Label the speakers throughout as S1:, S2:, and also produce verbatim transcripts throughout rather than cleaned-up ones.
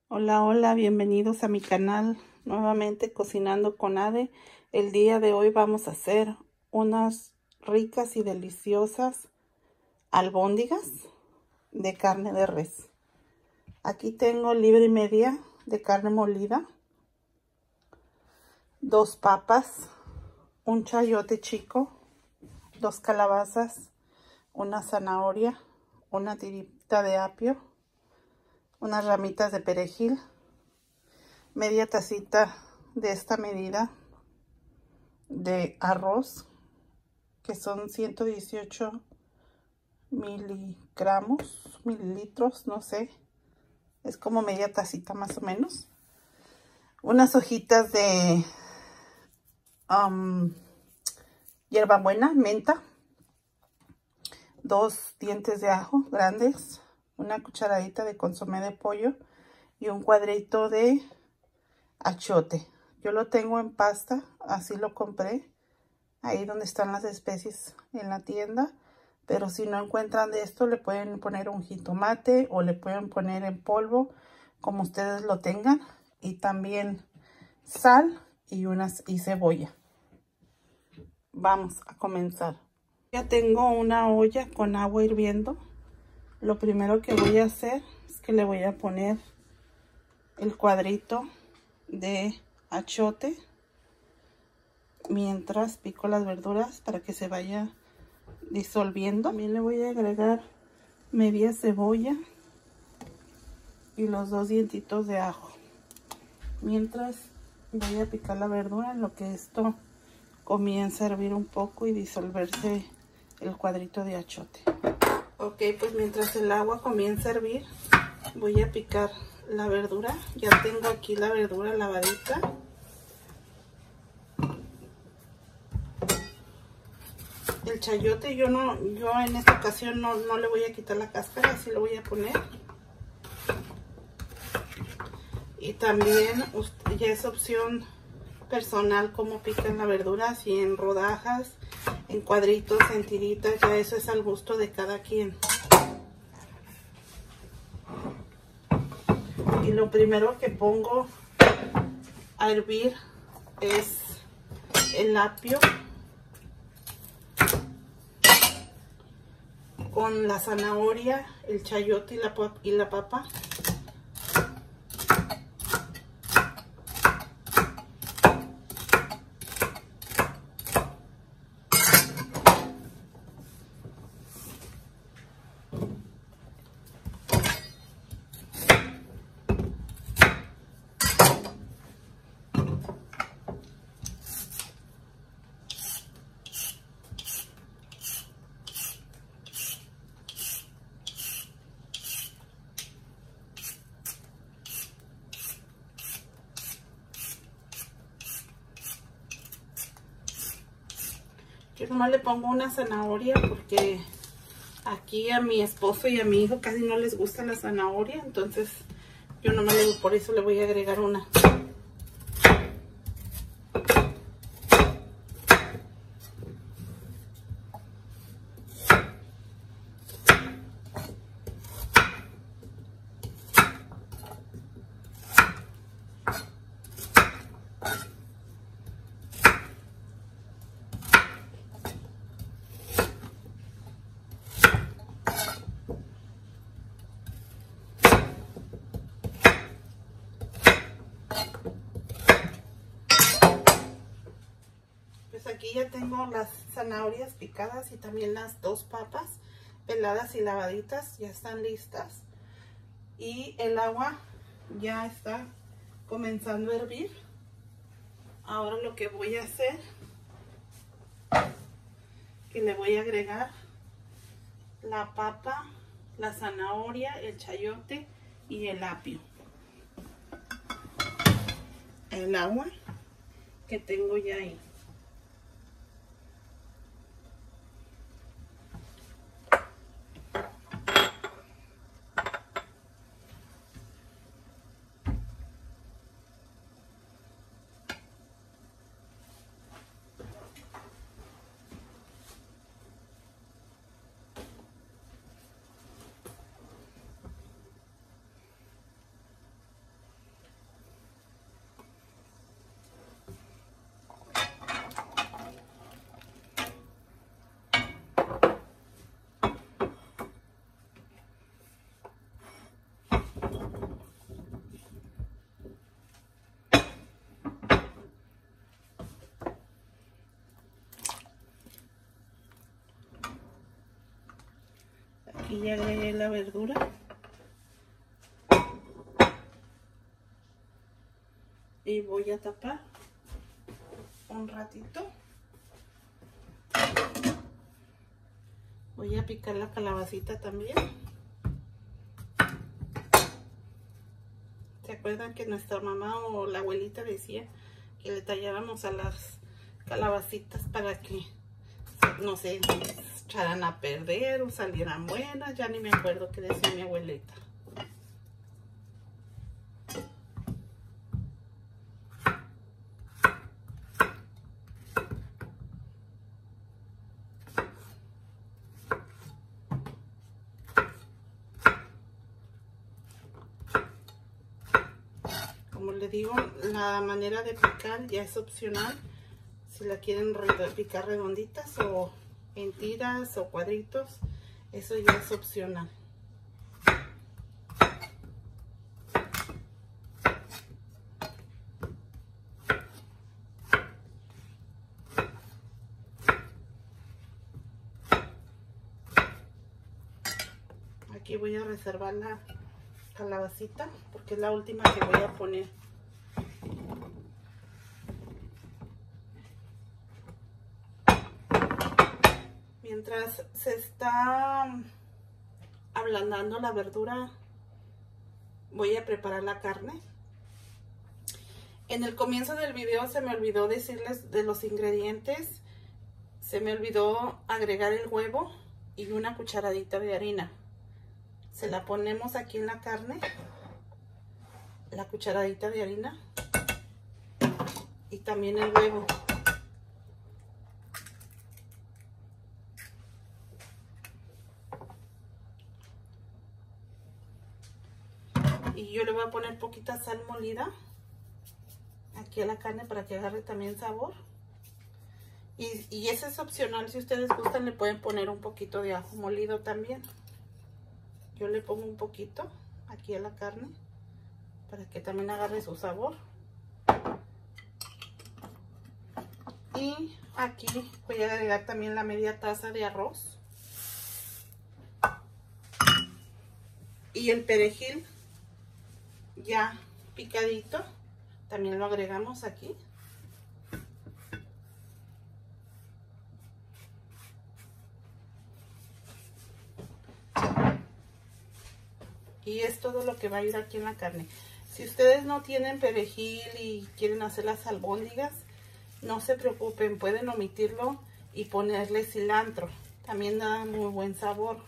S1: Hola, hola, bienvenidos a mi canal, nuevamente Cocinando con Ade. El día de hoy vamos a hacer unas ricas y deliciosas albóndigas de carne de res. Aquí tengo libra y media de carne molida, dos papas, un chayote chico, dos calabazas, una zanahoria, una tirita de apio, unas ramitas de perejil, media tacita de esta medida de arroz, que son ciento dieciocho miligramos, mililitros, no sé, es como media tacita más o menos. Unas hojitas de um, hierbabuena, menta, dos dientes de ajo grandes, una cucharadita de consomé de pollo y un cuadrito de achiote. Yo lo tengo en pasta, así lo compré, ahí donde están las especies en la tienda. Pero si no encuentran de esto, le pueden poner un jitomate o le pueden poner en polvo, como ustedes lo tengan. Y también sal y, unas, y cebolla. Vamos a comenzar. Ya tengo una olla con agua hirviendo. Lo primero que voy a hacer es que le voy a poner el cuadrito de achiote mientras pico las verduras para que se vaya disolviendo. También le voy a agregar media cebolla y los dos dientitos de ajo mientras voy a picar la verdura en lo que esto comienza a hervir un poco y disolverse el cuadrito de achiote. Ok, pues mientras el agua comienza a hervir voy a picar la verdura. Ya tengo aquí la verdura lavadita. El chayote yo no, yo en esta ocasión no, no le voy a quitar la cáscara, así lo voy a poner. Y también ya es opción personal cómo pican la verdura, si en rodajas, en cuadritos, en tiritas, ya eso es al gusto de cada quien. Y lo primero que pongo a hervir es el apio con la zanahoria, el chayote y la, y la papa. Yo nomás le pongo una zanahoria porque aquí a mi esposo y a mi hijo casi no les gusta la zanahoria, entonces yo nomás le, por eso le voy a agregar una. Pues aquí ya tengo las zanahorias picadas y también las dos papas peladas y lavaditas, ya están listas. Y el agua ya está comenzando a hervir. Ahora lo que voy a hacer, que le voy a agregar la papa, la zanahoria, el chayote y el apio. El agua que tengo ya ahí. Aquí ya agregué la verdura. Y voy a tapar un ratito. Voy a picar la calabacita también. ¿Se acuerdan que nuestra mamá o la abuelita decía que le talláramos a las calabacitas para que no se echaran a perder o salieran buenas? Ya ni me acuerdo qué decía mi abuelita. Como les digo, la manera de picar ya es opcional. Si la quieren picar redonditas o en tiras o cuadritos, eso ya es opcional. Aquí voy a reservar la calabacita porque es la última que voy a poner. Mientras se está ablandando la verdura, voy a preparar la carne. En el comienzo del video se me olvidó decirles de los ingredientes. Se me olvidó agregar el huevo y una cucharadita de harina. Se la ponemos aquí en la carne, la cucharadita de harina y también el huevo. Y yo le voy a poner poquita sal molida aquí a la carne para que agarre también sabor. Y, y eso es opcional, si ustedes gustan le pueden poner un poquito de ajo molido también. Yo le pongo un poquito aquí a la carne para que también agarre su sabor. Y aquí voy a agregar también la media taza de arroz. Y el perejil ya picadito, también lo agregamos aquí. Y es todo lo que va a ir aquí en la carne. Si ustedes no tienen perejil y quieren hacer las albóndigas, no se preocupen, pueden omitirlo y ponerle cilantro. También da muy buen sabor.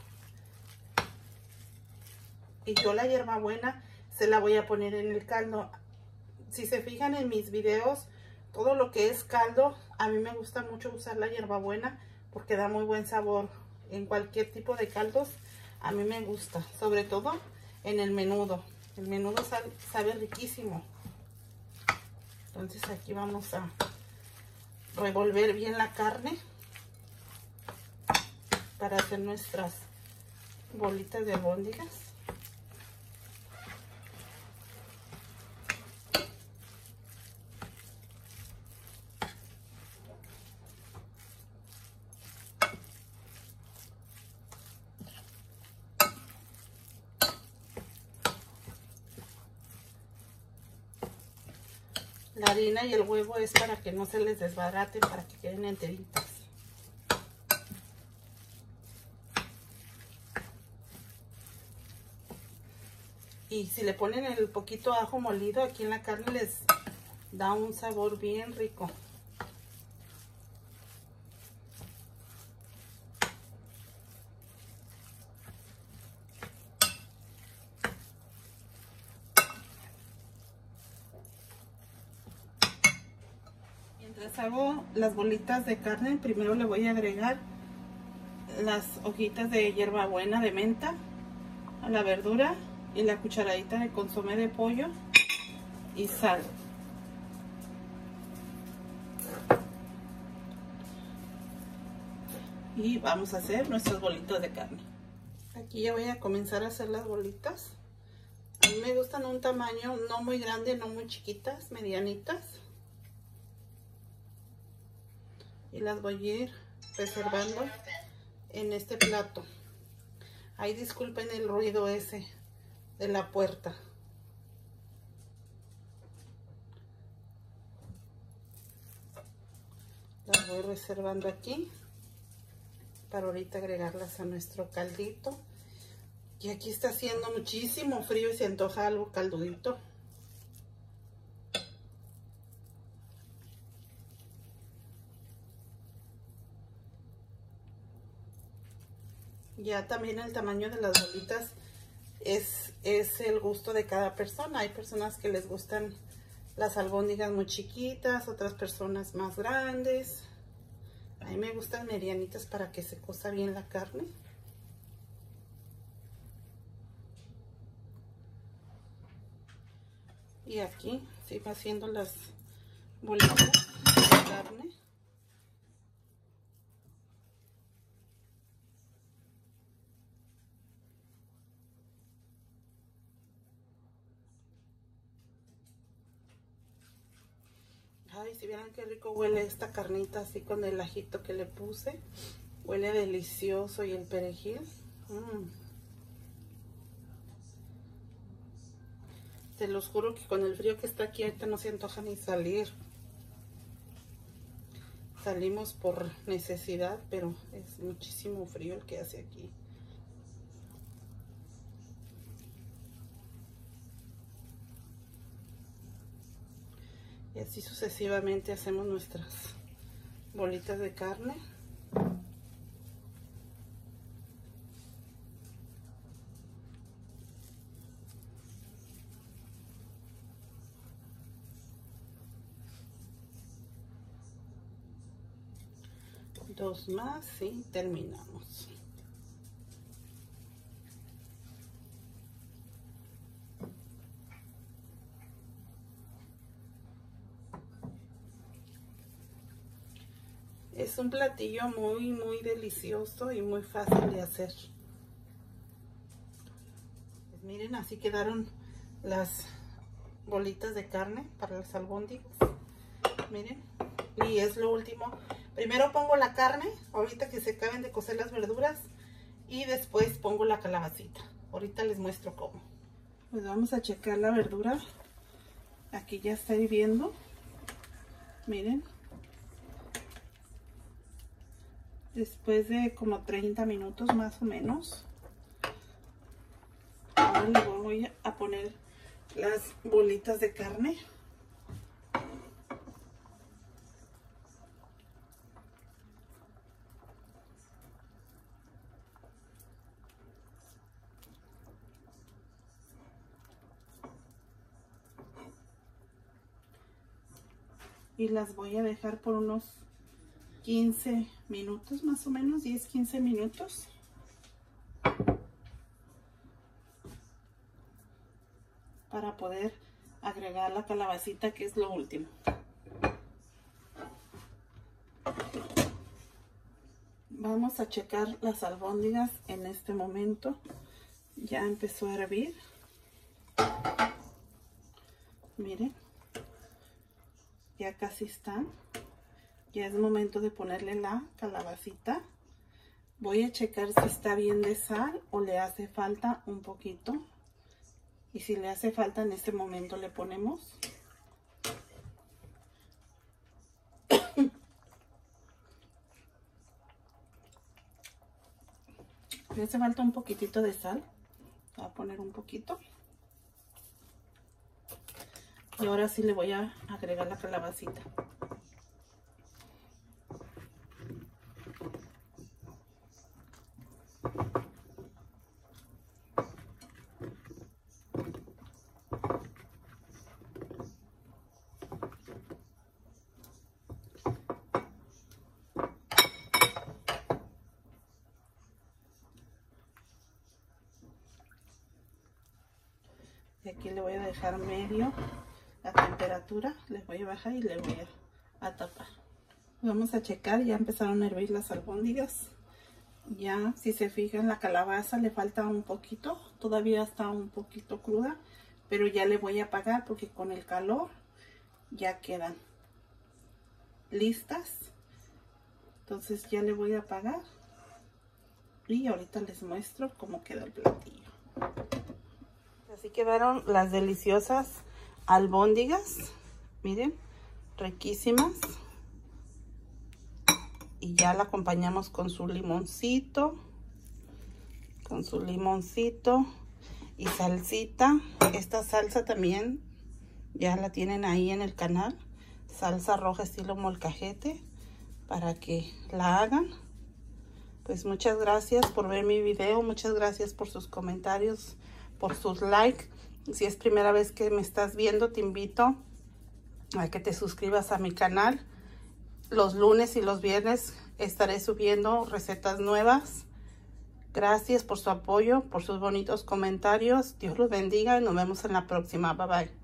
S1: Y yo la hierbabuena se la voy a poner en el caldo. Si se fijan en mis videos, todo lo que es caldo, a mí me gusta mucho usar la hierbabuena porque da muy buen sabor. En cualquier tipo de caldos, a mí me gusta, sobre todo en el menudo. El menudo sabe, sabe riquísimo. Entonces aquí vamos a revolver bien la carne para hacer nuestras bolitas de albóndigas. La harina y el huevo es para que no se les desbarate, para que queden enteritas. Y si le ponen el poquito ajo molido aquí en la carne, les da un sabor bien rico. Mientras hago las bolitas de carne, primero le voy a agregar las hojitas de hierbabuena de menta a la verdura y la cucharadita de consomé de pollo y sal. Y vamos a hacer nuestras bolitas de carne. Aquí ya voy a comenzar a hacer las bolitas. A mí me gustan un tamaño no muy grande, no muy chiquitas, medianitas. Y las voy a ir reservando en este plato. Ay, disculpen el ruido ese de la puerta. Las voy reservando aquí para ahorita agregarlas a nuestro caldito. Y aquí está haciendo muchísimo frío y se antoja algo caldudito. Ya también el tamaño de las bolitas es, es el gusto de cada persona. Hay personas que les gustan las albóndigas muy chiquitas, otras personas más grandes. A mí me gustan medianitas para que se cosa bien la carne. Y aquí sigo haciendo las bolitas de carne. Ay, si vieran qué rico huele esta carnita así con el ajito que le puse. Huele delicioso y el perejil. Mm. Te los juro que con el frío que está aquí ahorita no se antoja ni salir. Salimos por necesidad, pero es muchísimo frío el que hace aquí. Y así sucesivamente hacemos nuestras bolitas de carne. Dos más y terminamos. Es un platillo muy, muy delicioso y muy fácil de hacer. Pues miren, así quedaron las bolitas de carne para las albóndigas. Miren, y es lo último. Primero pongo la carne, ahorita que se acaben de cocer las verduras, y después pongo la calabacita. Ahorita les muestro cómo. Pues vamos a checar la verdura. Aquí ya está hirviendo. Miren. Después de como treinta minutos más o menos. Ahora le voy a poner las bolitas de carne. Y las voy a dejar por unos quince minutos más o menos, diez a quince minutos. Para poder agregar la calabacita, que es lo último. Vamos a checar las albóndigas en este momento. Ya empezó a hervir. Miren. Ya casi están. Ya es momento de ponerle la calabacita. Voy a checar si está bien de sal o le hace falta un poquito. Y si le hace falta, en este momento le ponemos. Le hace falta un poquitito de sal. Voy a poner un poquito. Y ahora sí le voy a agregar la calabacita. Y aquí le voy a dejar medio la temperatura, les voy a bajar y le voy a, a tapar. Vamos a checar, ya empezaron a hervir las albóndigas. Ya, si se fijan, la calabaza le falta un poquito, todavía está un poquito cruda, pero ya le voy a apagar porque con el calor ya quedan listas. Entonces ya le voy a apagar Y ahorita les muestro cómo quedó el platillo. Así quedaron las deliciosas albóndigas. Miren, riquísimas. Y ya la acompañamos con su limoncito. Con su limoncito y salsita. Esta salsa también ya la tienen ahí en el canal. Salsa roja estilo molcajete, para que la hagan. Pues muchas gracias por ver mi video. Muchas gracias por sus comentarios, por sus likes. Si es primera vez que me estás viendo, te invito a que te suscribas a mi canal. Los lunes y los viernes estaré subiendo recetas nuevas. Gracias por su apoyo, por sus bonitos comentarios. Dios los bendiga y nos vemos en la próxima. Bye bye.